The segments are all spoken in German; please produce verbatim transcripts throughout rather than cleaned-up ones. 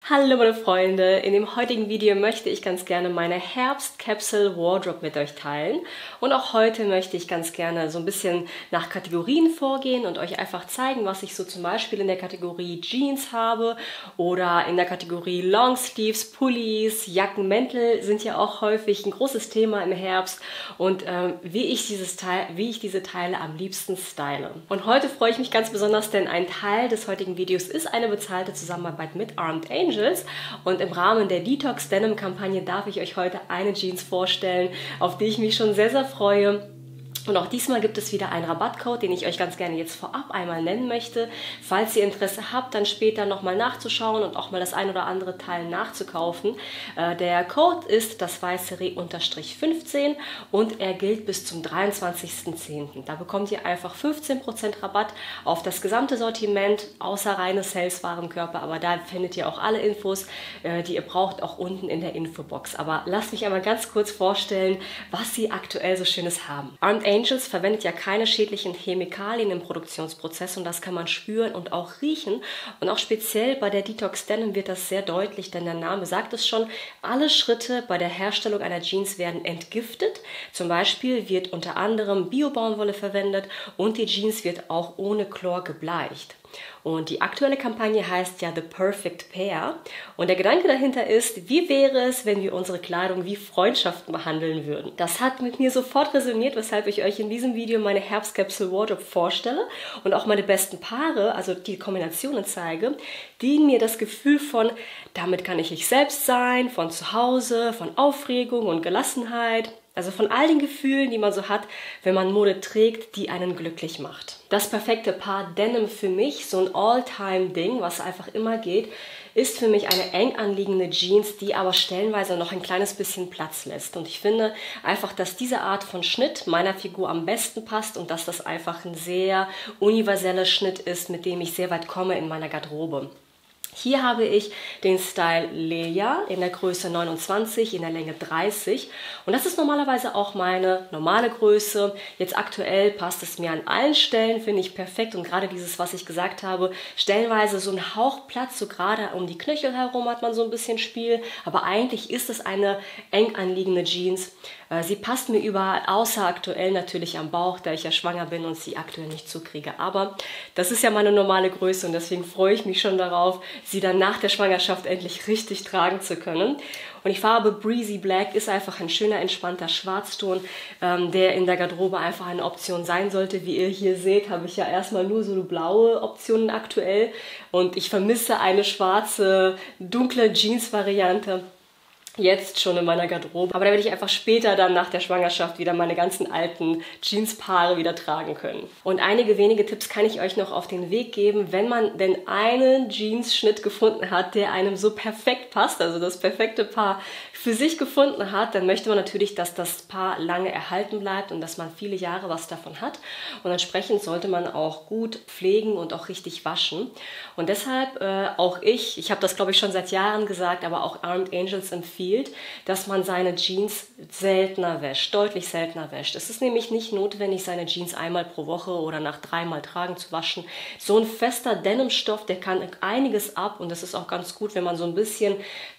Hallo meine Freunde, in dem heutigen Video möchte ich ganz gerne meine Herbst-Capsule-Wardrobe mit euch teilen. Und auch heute möchte ich ganz gerne so ein bisschen nach Kategorien vorgehen und euch einfach zeigen, was ich so zum Beispiel in der Kategorie Jeans habe oder in der Kategorie Longsleeves, Pullis, Jacken, Mäntel sind ja auch häufig ein großes Thema im Herbst und ähm, wie, ich dieses Teil, wie ich diese Teile am liebsten style. Und heute freue ich mich ganz besonders, denn ein Teil des heutigen Videos ist eine bezahlte Zusammenarbeit mit Armed Angels. Und im Rahmen der Detox Denim Kampagne darf ich euch heute eine Jeans vorstellen, auf die ich mich schon sehr, sehr freue. Und auch diesmal gibt es wieder einen Rabattcode, den ich euch ganz gerne jetzt vorab einmal nennen möchte. Falls ihr Interesse habt, dann später nochmal nachzuschauen und auch mal das ein oder andere Teil nachzukaufen. Äh, der Code ist das weiße Reh fünfzehn und er gilt bis zum dreiundzwanzigsten zehnten Da bekommt ihr einfach fünfzehn Prozent Rabatt auf das gesamte Sortiment, außer reine Sales-Warenkörper. Aber da findet ihr auch alle Infos, äh, die ihr braucht, auch unten in der Infobox. Aber lasst mich einmal ganz kurz vorstellen, was sie aktuell so Schönes haben. Armed Angels verwendet ja keine schädlichen Chemikalien im Produktionsprozess und das kann man spüren und auch riechen. Und auch speziell bei der Detox Denim wird das sehr deutlich, denn der Name sagt es schon, alle Schritte bei der Herstellung einer Jeans werden entgiftet. Zum Beispiel wird unter anderem Bio-Baumwolle verwendet und die Jeans wird auch ohne Chlor gebleicht. Und die aktuelle Kampagne heißt ja The Perfect Pair. Und der Gedanke dahinter ist, wie wäre es, wenn wir unsere Kleidung wie Freundschaften behandeln würden? Das hat mit mir sofort resoniert, weshalb ich euch in diesem Video meine Herbst-Capsule Wardrobe vorstelle und auch meine besten Paare, also die Kombinationen zeige, die mir das Gefühl von, damit kann ich ich selbst sein, von zu Hause, von Aufregung und Gelassenheit. Also von all den Gefühlen, die man so hat, wenn man Mode trägt, die einen glücklich macht. Das perfekte Paar Denim für mich, so ein All-Time-Ding, was einfach immer geht, ist für mich eine eng anliegende Jeans, die aber stellenweise noch ein kleines bisschen Platz lässt. Und ich finde einfach, dass diese Art von Schnitt meiner Figur am besten passt und dass das einfach ein sehr universeller Schnitt ist, mit dem ich sehr weit komme in meiner Garderobe. Hier habe ich den Style Leia in der Größe neunundzwanzig, in der Länge dreißig und das ist normalerweise auch meine normale Größe. Jetzt aktuell passt es mir an allen Stellen, finde ich perfekt und gerade dieses, was ich gesagt habe, stellenweise so ein Hauch Platz, so gerade um die Knöchel herum hat man so ein bisschen Spiel, aber eigentlich ist es eine eng anliegende Jeans. Sie passt mir überall, außer aktuell natürlich am Bauch, da ich ja schwanger bin und sie aktuell nicht zukriege. Aber das ist ja meine normale Größe und deswegen freue ich mich schon darauf, sie dann nach der Schwangerschaft endlich richtig tragen zu können. Und die Farbe Breezy Black ist einfach ein schöner, entspannter Schwarzton, ähm, der in der Garderobe einfach eine Option sein sollte. Wie ihr hier seht, habe ich ja erstmal nur so blaue Optionen aktuell und ich vermisse eine schwarze, dunkle Jeans-Variante. Jetzt schon in meiner Garderobe. Aber da werde ich einfach später dann nach der Schwangerschaft wieder meine ganzen alten Jeanspaare wieder tragen können. Und einige wenige Tipps kann ich euch noch auf den Weg geben, wenn man denn einen Jeans-Schnitt gefunden hat, der einem so perfekt passt, also das perfekte Paar für sich gefunden hat, dann möchte man natürlich, dass das Paar lange erhalten bleibt und dass man viele Jahre was davon hat. Und entsprechend sollte man auch gut pflegen und auch richtig waschen. Und deshalb äh, auch ich, ich habe das glaube ich schon seit Jahren gesagt, aber auch Armed Angels empfiehlt, dass man seine Jeans seltener wäscht, deutlich seltener wäscht. Es ist nämlich nicht notwendig, seine Jeans einmal pro Woche oder nach dreimal Tragen zu waschen. So ein fester Denimstoff, der kann einiges ab und das ist auch ganz gut, wenn man so ein bisschen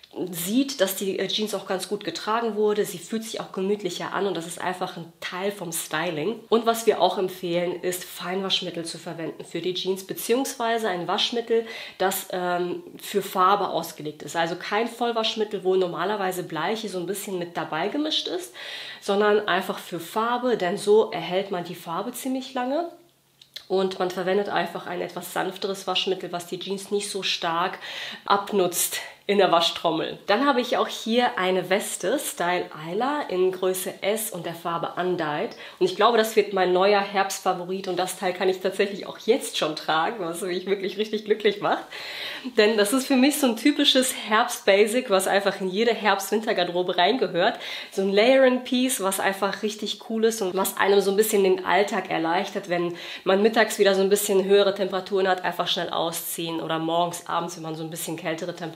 sieht, dass die Jeans auch ganz gut getragen wurde. Sie fühlt sich auch gemütlicher an und das ist einfach ein Teil vom Styling. Und was wir auch empfehlen, ist Feinwaschmittel zu verwenden für die Jeans, beziehungsweise ein Waschmittel, das ähm, für Farbe ausgelegt ist. Also kein Vollwaschmittel, wo normalerweise Bleiche so ein bisschen mit dabei gemischt ist, sondern einfach für Farbe, denn so erhält man die Farbe ziemlich lange. Und man verwendet einfach ein etwas sanfteres Waschmittel, was die Jeans nicht so stark abnutzt in der Waschtrommel. Dann habe ich auch hier eine Weste, Style Isla, in Größe S und der Farbe Undyed. Und ich glaube, das wird mein neuer Herbstfavorit und das Teil kann ich tatsächlich auch jetzt schon tragen, was mich wirklich richtig glücklich macht. Denn das ist für mich so ein typisches Herbst-Basic, was einfach in jede Herbst-Winter-Garderobe reingehört. So ein Layering-Piece, was einfach richtig cool ist und was einem so ein bisschen den Alltag erleichtert, wenn man mittags wieder so ein bisschen höhere Temperaturen hat, einfach schnell ausziehen oder morgens, abends, wenn man so ein bisschen kältere Temperaturen hat.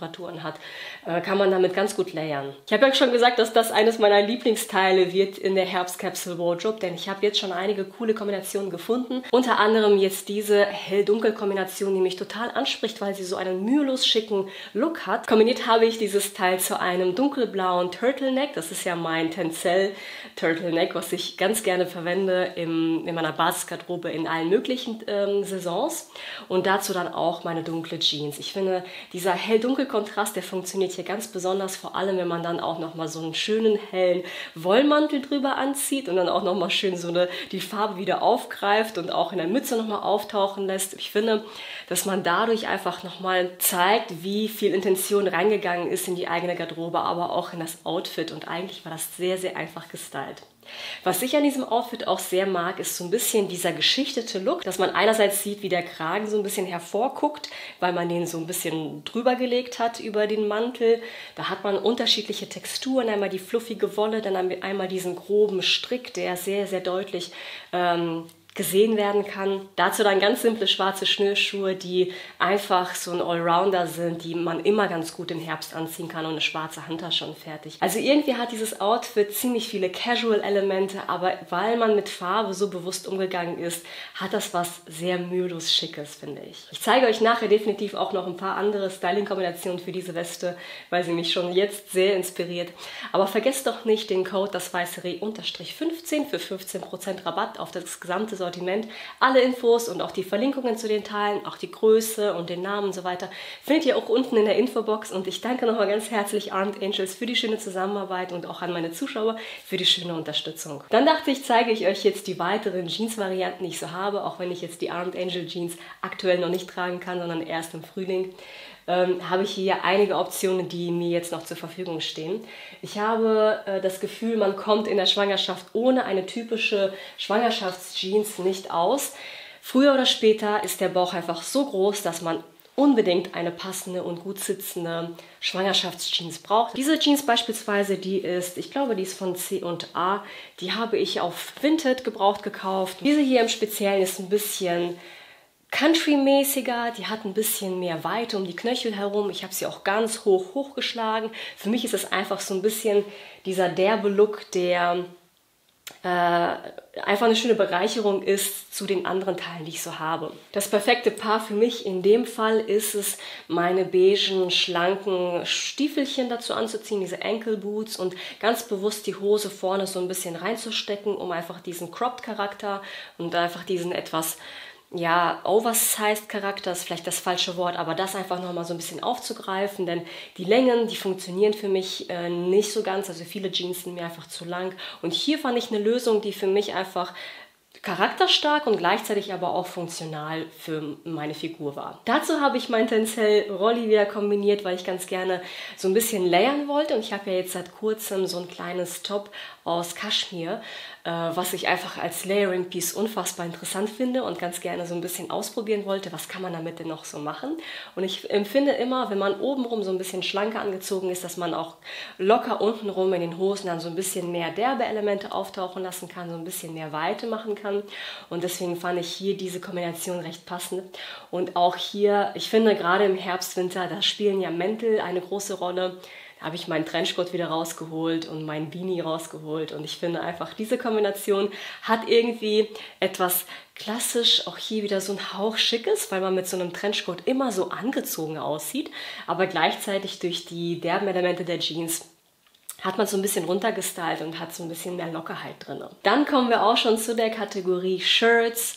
hat, äh, kann man damit ganz gut layern. Ich habe ja schon gesagt, dass das eines meiner Lieblingsteile wird in der Herbst Capsule Wardrobe, denn ich habe jetzt schon einige coole Kombinationen gefunden. Unter anderem jetzt diese Hell-Dunkel-Kombination, die mich total anspricht, weil sie so einen mühelos schicken Look hat. Kombiniert habe ich dieses Teil zu einem dunkelblauen Turtleneck. Das ist ja mein Tencel Turtleneck, was ich ganz gerne verwende im, in meiner Basisgarderobe in allen möglichen ähm, Saisons. Und dazu dann auch meine dunkle Jeans. Ich finde, dieser Hell-Dunkel-Kontrast, der funktioniert hier ganz besonders, vor allem wenn man dann auch nochmal so einen schönen hellen Wollmantel drüber anzieht und dann auch nochmal schön so eine, die Farbe wieder aufgreift und auch in der Mütze nochmal auftauchen lässt. Ich finde, dass man dadurch einfach nochmal zeigt, wie viel Intention reingegangen ist in die eigene Garderobe, aber auch in das Outfit, und eigentlich war das sehr, sehr einfach gestylt. Was ich an diesem Outfit auch sehr mag, ist so ein bisschen dieser geschichtete Look, dass man einerseits sieht, wie der Kragen so ein bisschen hervorguckt, weil man den so ein bisschen drüber gelegt hat über den Mantel. Da hat man unterschiedliche Texturen, einmal die fluffige Wolle, dann einmal diesen groben Strick, der sehr, sehr deutlich ähm, gesehen werden kann. Dazu dann ganz simple schwarze Schnürschuhe, die einfach so ein Allrounder sind, die man immer ganz gut im Herbst anziehen kann, und eine schwarze Handtasche schon fertig. Also irgendwie hat dieses Outfit ziemlich viele Casual-Elemente, aber weil man mit Farbe so bewusst umgegangen ist, hat das was sehr mühelos Schickes, finde ich. Ich zeige euch nachher definitiv auch noch ein paar andere Styling-Kombinationen für diese Weste, weil sie mich schon jetzt sehr inspiriert. Aber vergesst doch nicht den Code das weiße Reh fünfzehn für fünfzehn Prozent Rabatt auf das gesamte Sortiment. Alle Infos und auch die Verlinkungen zu den Teilen, auch die Größe und den Namen und so weiter, findet ihr auch unten in der Infobox. Und ich danke nochmal ganz herzlich Armed Angels für die schöne Zusammenarbeit und auch an meine Zuschauer für die schöne Unterstützung. Dann dachte ich, zeige ich euch jetzt die weiteren Jeans-Varianten, die ich so habe, auch wenn ich jetzt die Armed Angel Jeans aktuell noch nicht tragen kann, sondern erst im Frühling. Ähm, habe ich hier einige Optionen, die mir jetzt noch zur Verfügung stehen. Ich habe äh, das Gefühl, man kommt in der Schwangerschaft ohne eine typische Schwangerschaftsjeans nicht aus. Früher oder später ist der Bauch einfach so groß, dass man unbedingt eine passende und gut sitzende Schwangerschaftsjeans braucht. Diese Jeans beispielsweise, die ist, ich glaube, die ist von C und A. Die habe ich auf Vinted gebraucht gekauft. Diese hier im Speziellen ist ein bisschen Country-mäßiger, die hat ein bisschen mehr Weite um die Knöchel herum. Ich habe sie auch ganz hoch hochgeschlagen. Für mich ist es einfach so ein bisschen dieser derbe Look, der äh, einfach eine schöne Bereicherung ist zu den anderen Teilen, die ich so habe. Das perfekte Paar für mich in dem Fall ist es, meine beigen, schlanken Stiefelchen dazu anzuziehen, diese Ankle Boots, und ganz bewusst die Hose vorne so ein bisschen reinzustecken, um einfach diesen Cropped-Charakter und einfach diesen etwas, ja, oversized Charakter ist vielleicht das falsche Wort, aber das einfach nochmal so ein bisschen aufzugreifen, denn die Längen, die funktionieren für mich äh, nicht so ganz, also viele Jeans sind mir einfach zu lang, und hier fand ich eine Lösung, die für mich einfach charakterstark und gleichzeitig aber auch funktional für meine Figur war. Dazu habe ich mein Tencel Rolli wieder kombiniert, weil ich ganz gerne so ein bisschen layern wollte, und ich habe ja jetzt seit kurzem so ein kleines Top aus Kaschmir, äh, was ich einfach als Layering Piece unfassbar interessant finde und ganz gerne so ein bisschen ausprobieren wollte, was kann man damit denn noch so machen. Und ich empfinde immer, wenn man obenrum so ein bisschen schlanker angezogen ist, dass man auch locker untenrum in den Hosen dann so ein bisschen mehr derbe Elemente auftauchen lassen kann, so ein bisschen mehr Weite machen kann. Und deswegen fand ich hier diese Kombination recht passend. Und auch hier, ich finde gerade im Herbst, Winter, da spielen ja Mäntel eine große Rolle. Da habe ich meinen Trenchcoat wieder rausgeholt und meinen Beanie rausgeholt. Und ich finde einfach, diese Kombination hat irgendwie etwas klassisch, auch hier wieder so ein Hauch Schickes, weil man mit so einem Trenchcoat immer so angezogen aussieht, aber gleichzeitig durch die derben Elemente der Jeans hat man so ein bisschen runtergestylt und hat so ein bisschen mehr Lockerheit drin. Dann kommen wir auch schon zu der Kategorie Shirts,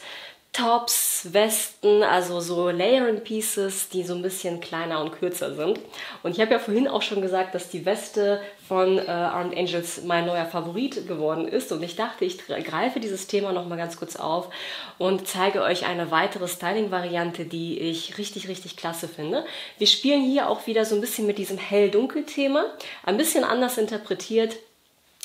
Tops, Westen, also so Layering Pieces, die so ein bisschen kleiner und kürzer sind. Und ich habe ja vorhin auch schon gesagt, dass die Weste von äh, Armed Angels mein neuer Favorit geworden ist. Und ich dachte, ich greife dieses Thema noch mal ganz kurz auf und zeige euch eine weitere Styling-Variante, die ich richtig, richtig klasse finde. Wir spielen hier auch wieder so ein bisschen mit diesem Hell-Dunkel-Thema, ein bisschen anders interpretiert.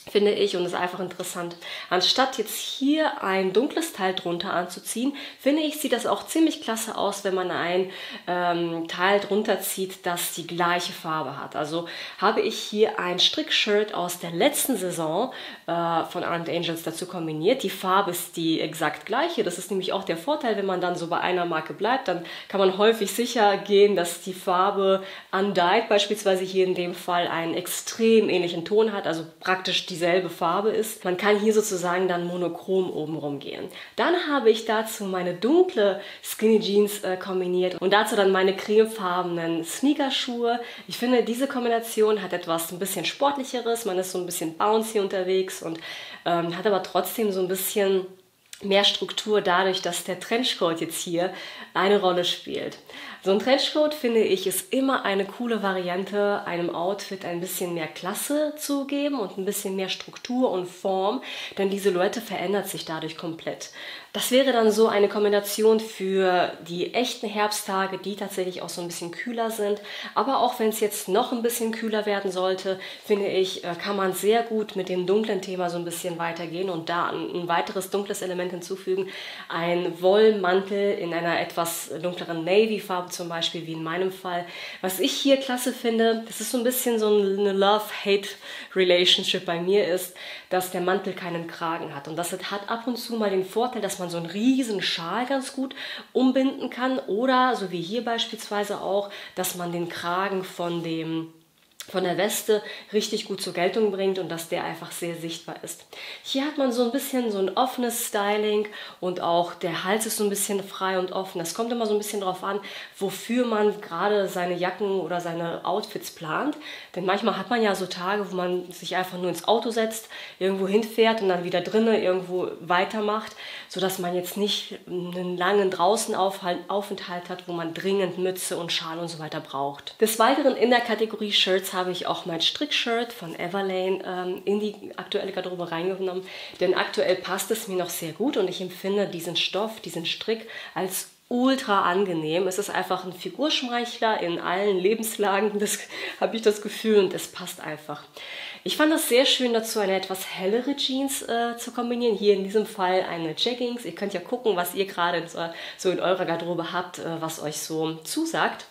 finde ich, und ist einfach interessant. Anstatt jetzt hier ein dunkles Teil drunter anzuziehen, finde ich, sieht das auch ziemlich klasse aus, wenn man ein ähm, Teil drunter zieht, das die gleiche Farbe hat. Also habe ich hier ein Strickshirt aus der letzten Saison äh, von Armed Angels dazu kombiniert. Die Farbe ist die exakt gleiche. Das ist nämlich auch der Vorteil, wenn man dann so bei einer Marke bleibt, dann kann man häufig sicher gehen, dass die Farbe Undyed beispielsweise hier in dem Fall einen extrem ähnlichen Ton hat, also praktisch dieselbe Farbe ist. Man kann hier sozusagen dann monochrom obenrum gehen. Dann habe ich dazu meine dunkle Skinny Jeans äh, kombiniert und dazu dann meine cremefarbenen Sneakerschuhe. Ich finde, diese Kombination hat etwas ein bisschen sportlicheres, man ist so ein bisschen bouncy unterwegs und ähm, hat aber trotzdem so ein bisschen mehr Struktur dadurch, dass der Trenchcoat jetzt hier eine Rolle spielt. So ein Trenchcoat, finde ich, ist immer eine coole Variante, einem Outfit ein bisschen mehr Klasse zu geben und ein bisschen mehr Struktur und Form, denn die Silhouette verändert sich dadurch komplett. Das wäre dann so eine Kombination für die echten Herbsttage, die tatsächlich auch so ein bisschen kühler sind. Aber auch wenn es jetzt noch ein bisschen kühler werden sollte, finde ich, kann man sehr gut mit dem dunklen Thema so ein bisschen weitergehen und da ein weiteres dunkles Element hinzufügen. Ein Wollmantel in einer etwas dunkleren Navy-Farbe zum Beispiel, wie in meinem Fall. Was ich hier klasse finde, das ist so ein bisschen so eine Love-Hate-Relationship bei mir ist, dass der Mantel keinen Kragen hat. Und das hat ab und zu mal den Vorteil, dass man so einen riesen Schal ganz gut umbinden kann oder, so wie hier beispielsweise auch, dass man den Kragen von dem von der Weste richtig gut zur Geltung bringt und dass der einfach sehr sichtbar ist. Hier hat man so ein bisschen so ein offenes Styling und auch der Hals ist so ein bisschen frei und offen. Das kommt immer so ein bisschen darauf an, wofür man gerade seine Jacken oder seine Outfits plant. Denn manchmal hat man ja so Tage, wo man sich einfach nur ins Auto setzt, irgendwo hinfährt und dann wieder drinnen irgendwo weitermacht, sodass man jetzt nicht einen langen Draußenaufenthalt hat, wo man dringend Mütze und Schal und so weiter braucht. Des Weiteren in der Kategorie Shirts habe ich auch mein Strickshirt von Everlane ähm, in die aktuelle Garderobe reingenommen, denn aktuell passt es mir noch sehr gut und ich empfinde diesen Stoff, diesen Strick als ultra angenehm. Es ist einfach ein Figurschmeichler in allen Lebenslagen, das habe ich das Gefühl und es passt einfach. Ich fand es sehr schön dazu, eine etwas hellere Jeans äh, zu kombinieren. Hier in diesem Fall eine Jeggings. Ihr könnt ja gucken, was ihr gerade so in eurer Garderobe habt, äh, was euch so zusagt.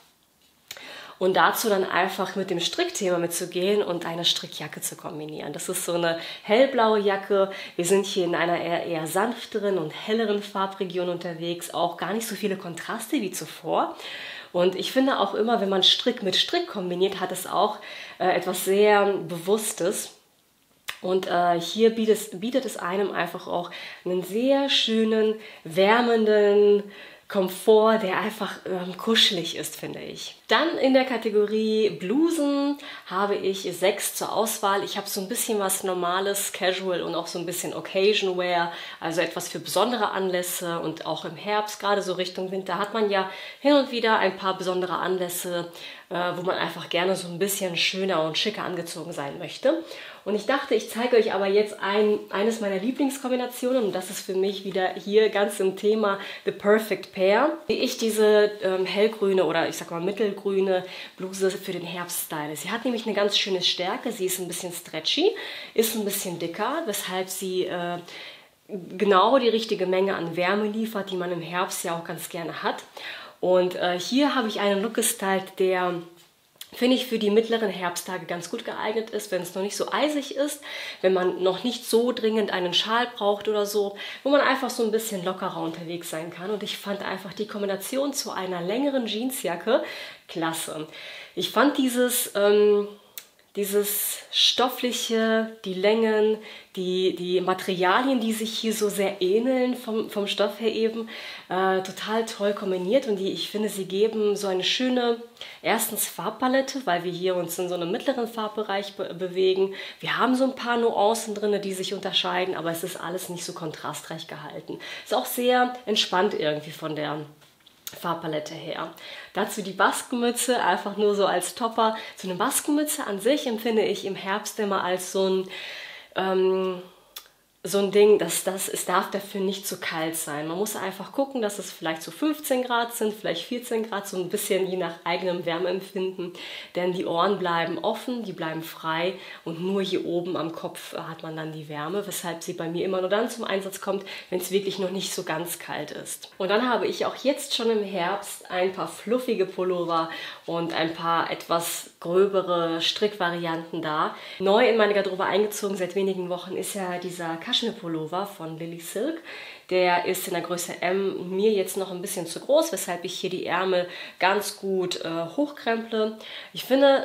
Und dazu dann einfach mit dem Strickthema mitzugehen und eine Strickjacke zu kombinieren. Das ist so eine hellblaue Jacke. Wir sind hier in einer eher, eher sanfteren und helleren Farbregion unterwegs. Auch gar nicht so viele Kontraste wie zuvor. Und ich finde auch immer, wenn man Strick mit Strick kombiniert, hat es auch äh, etwas sehr Bewusstes. Und äh, hier bietet es, bietet es einem einfach auch einen sehr schönen, wärmenden Komfort, der einfach ähm, kuschelig ist, finde ich. Dann in der Kategorie Blusen habe ich sechs zur Auswahl. Ich habe so ein bisschen was Normales, Casual und auch so ein bisschen Occasion Wear, also etwas für besondere Anlässe und auch im Herbst, gerade so Richtung Winter, hat man ja hin und wieder ein paar besondere Anlässe, äh, wo man einfach gerne so ein bisschen schöner und schicker angezogen sein möchte. Und ich dachte, ich zeige euch aber jetzt ein, eines meiner Lieblingskombinationen und das ist für mich wieder hier ganz im Thema The Perfect Pair. Wie ich diese ähm, hellgrüne oder ich sag mal mittelgrüne Bluse für den Herbst style. Sie hat nämlich eine ganz schöne Stärke, sie ist ein bisschen stretchy, ist ein bisschen dicker, weshalb sie äh, genau die richtige Menge an Wärme liefert, die man im Herbst ja auch ganz gerne hat. Und äh, hier habe ich einen Look gestylt, der finde ich für die mittleren Herbsttage ganz gut geeignet ist, wenn es noch nicht so eisig ist, wenn man noch nicht so dringend einen Schal braucht oder so, wo man einfach so ein bisschen lockerer unterwegs sein kann. Und ich fand einfach die Kombination zu einer längeren Jeansjacke klasse. Ich fand dieses... Ähm, Dieses stoffliche, die Längen, die, die Materialien, die sich hier so sehr ähneln vom, vom Stoff her eben, äh, total toll kombiniert und die, ich finde, sie geben so eine schöne, erstens Farbpalette, weil wir hier uns in so einem mittleren Farbbereich be bewegen. Wir haben so ein paar Nuancen drin, die sich unterscheiden, aber es ist alles nicht so kontrastreich gehalten. Ist auch sehr entspannt irgendwie von der Farbpalette her. Dazu die Baskenmütze, einfach nur so als Topper. So eine Baskenmütze an sich empfinde ich im Herbst immer als so ein, ähm, so ein Ding, dass das, es darf dafür nicht zu kalt sein. Man muss einfach gucken, dass es vielleicht so fünfzehn Grad sind, vielleicht vierzehn Grad, so ein bisschen je nach eigenem Wärmeempfinden. Denn die Ohren bleiben offen, die bleiben frei und nur hier oben am Kopf hat man dann die Wärme, weshalb sie bei mir immer nur dann zum Einsatz kommt, wenn es wirklich noch nicht so ganz kalt ist. Und dann habe ich auch jetzt schon im Herbst ein paar fluffige Pullover und ein paar etwas gröbere Strickvarianten da. Neu in meine Garderobe eingezogen seit wenigen Wochen ist ja dieser Kaschmir-Pullover von Lily Silk. Der ist in der Größe M mir jetzt noch ein bisschen zu groß, weshalb ich hier die Ärmel ganz gut äh, hochkremple. Ich finde,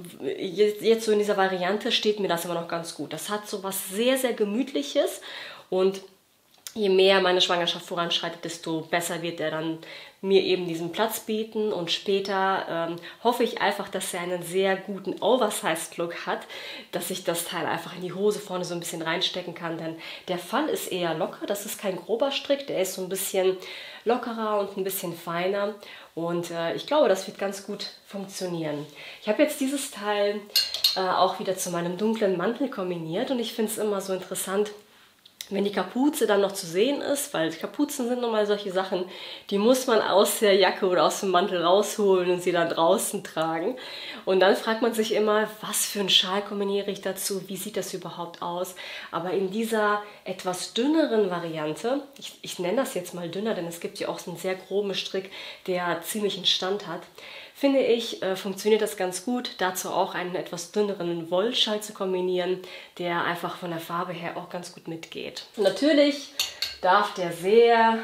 jetzt so in dieser Variante steht mir das immer noch ganz gut. Das hat so was sehr, sehr Gemütliches und je mehr meine Schwangerschaft voranschreitet, desto besser wird er dann mir eben diesen Platz bieten. Und später ähm, hoffe ich einfach, dass er einen sehr guten Oversized-Look hat, dass ich das Teil einfach in die Hose vorne so ein bisschen reinstecken kann. Denn der Fall ist eher locker, das ist kein grober Strick, der ist so ein bisschen lockerer und ein bisschen feiner. Und äh, ich glaube, das wird ganz gut funktionieren. Ich habe jetzt dieses Teil äh, auch wieder zu meinem dunklen Mantel kombiniert und ich finde es immer so interessant, wenn die Kapuze dann noch zu sehen ist, weil Kapuzen sind nochmal solche Sachen, die muss man aus der Jacke oder aus dem Mantel rausholen und sie dann draußen tragen. Und dann fragt man sich immer, was für einen Schal kombiniere ich dazu, wie sieht das überhaupt aus? Aber in dieser etwas dünneren Variante, ich, ich nenne das jetzt mal dünner, denn es gibt ja auch so einen sehr groben Strick, der ziemlichen Stand hat, finde ich, äh, funktioniert das ganz gut, dazu auch einen etwas dünneren Wollschal zu kombinieren, der einfach von der Farbe her auch ganz gut mitgeht. Und natürlich darf der sehr,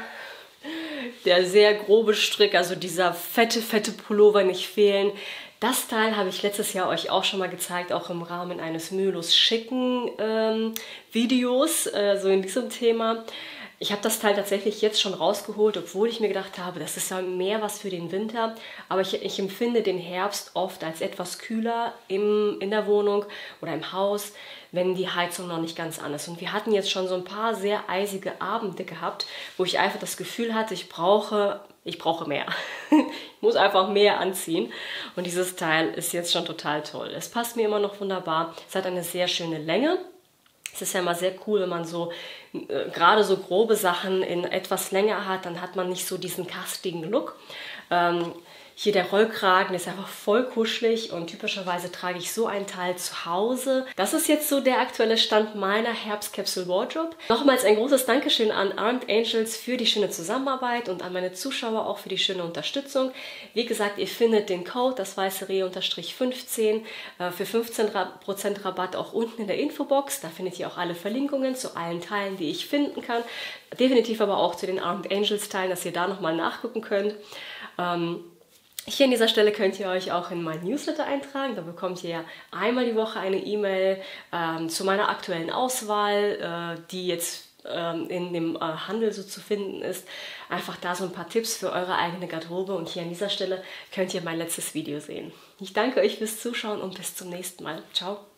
der sehr grobe Strick, also dieser fette, fette Pullover nicht fehlen. Das Teil habe ich letztes Jahr euch auch schon mal gezeigt, auch im Rahmen eines mühelos schicken ähm, Videos, äh, so in diesem Thema. Ich habe das Teil tatsächlich jetzt schon rausgeholt, obwohl ich mir gedacht habe, das ist ja mehr was für den Winter. Aber ich, ich empfinde den Herbst oft als etwas kühler im, in der Wohnung oder im Haus, wenn die Heizung noch nicht ganz an ist. Und wir hatten jetzt schon so ein paar sehr eisige Abende gehabt, wo ich einfach das Gefühl hatte, ich brauche, ich brauche mehr. Ich muss einfach mehr anziehen. Und dieses Teil ist jetzt schon total toll. Es passt mir immer noch wunderbar. Es hat eine sehr schöne Länge. Es ist ja immer sehr cool, wenn man so äh, gerade so grobe Sachen in etwas länger hat, dann hat man nicht so diesen kastigen Look. Ähm, hier der Rollkragen ist einfach voll kuschelig und typischerweise trage ich so ein Teil zu Hause. Das ist jetzt so der aktuelle Stand meiner Herbst-Capsule-Wardrobe. Nochmals ein großes Dankeschön an Armed Angels für die schöne Zusammenarbeit und an meine Zuschauer auch für die schöne Unterstützung. Wie gesagt, ihr findet den Code, das weiße Reh fünfzehn, äh, für fünfzehn Prozent Rabatt auch unten in der Infobox. Da findet ihr auch alle Verlinkungen zu allen Teilen, die ich finden kann. Definitiv aber auch zu den Armed Angels Teilen, dass ihr da nochmal nachgucken könnt. Ähm, Hier an dieser Stelle könnt ihr euch auch in meinen Newsletter eintragen. Da bekommt ihr einmal die Woche eine E-Mail ähm, zu meiner aktuellen Auswahl, äh, die jetzt ähm, in dem äh, Handel so zu finden ist. Einfach da so ein paar Tipps für eure eigene Garderobe. Und hier an dieser Stelle könnt ihr mein letztes Video sehen. Ich danke euch fürs Zuschauen und bis zum nächsten Mal. Ciao!